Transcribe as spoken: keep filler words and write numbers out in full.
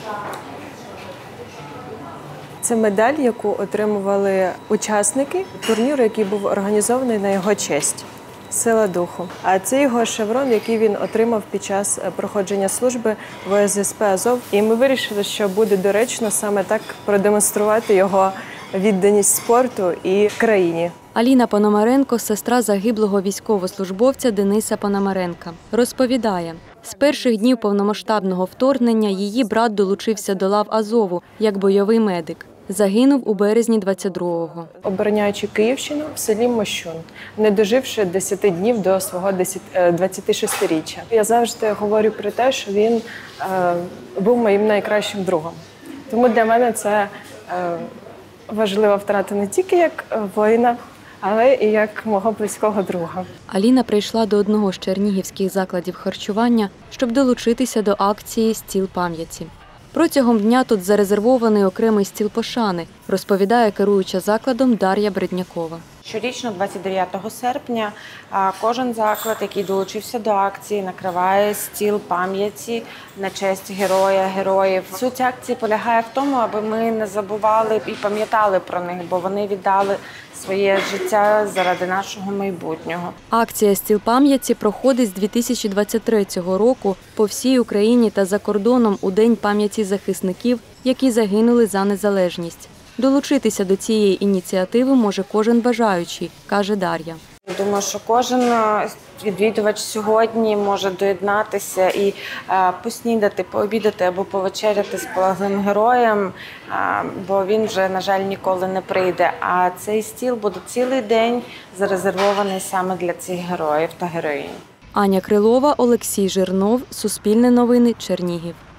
Це медаль, яку отримували учасники турніру, який був організований на його честь. Сила духу. А це його шеврон, який він отримав під час проходження служби в О С З П «Азов». І ми вирішили, що буде доречно саме так продемонструвати його відданість спорту і країні. Аліна Пономаренко – сестра загиблого військовослужбовця Дениса Пономаренка. Розповідає, з перших днів повномасштабного вторгнення її брат долучився до лав Азову як бойовий медик. Загинув у березні двадцять другого. Обороняючи Київщину в селі Мощун, не доживши десяти днів до свого двадцятишестиріччя. Я завжди говорю про те, що він е, був моїм найкращим другом. Тому для мене це е, важлива втрата не тільки як воїна, але і як мого близького друга. Аліна прийшла до одного з чернігівських закладів харчування, щоб долучитися до акції «Стіл пам'яті». Протягом дня тут зарезервований окремий стіл пошани, розповідає керуюча закладом Дар'я Бреднякова. Щорічно, двадцять дев'ятого серпня, кожен заклад, який долучився до акції, накриває стіл пам'яті на честь героя, героїв. Суть акції полягає в тому, аби ми не забували і пам'ятали про них, бо вони віддали своє життя заради нашого майбутнього. Акція «Стіл пам'яті» проходить з дві тисячі двадцять третього року по всій Україні та за кордоном у День пам'яті захисників, які загинули за незалежність. Долучитися до цієї ініціативи може кожен бажаючий, каже Дар'я. Думаю, що кожен відвідувач сьогодні може доєднатися і поснідати, пообідати або повечеряти з полеглим героєм, бо він вже, на жаль, ніколи не прийде. А цей стіл буде цілий день зарезервований саме для цих героїв та героїнь. Аня Крилова, Олексій Жирнов, Суспільне новини, Чернігів.